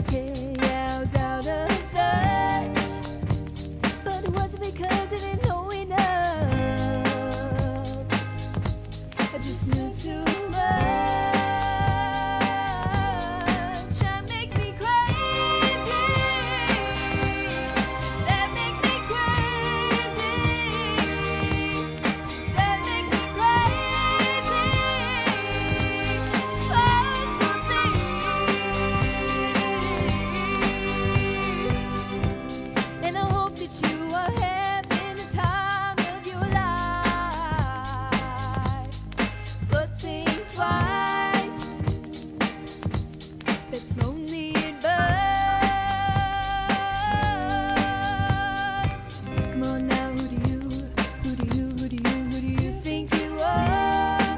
okay, I was out of touch, but it wasn't because I didn't know enough. I just knew too much. That make me crazy. That make me crazy. That make me crazy. Oh, something. And I hope that you are having the time of your life. But think twice. That's only advice. Come on now, who do you think you are?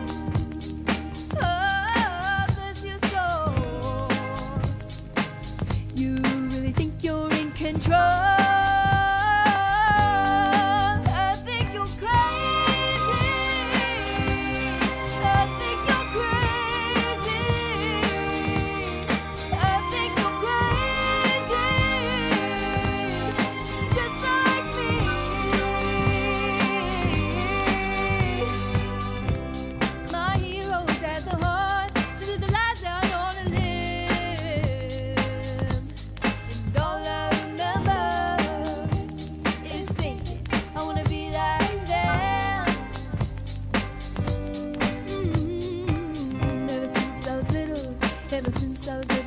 Oh, bless your soul. You really think you're in control? I think you're crazy. I think you're crazy. I think you're crazy. Just like me. My heroes had the heart to do the lies out on a limb. And all I remember is thinking, I wanna be like them. Ever since I was little,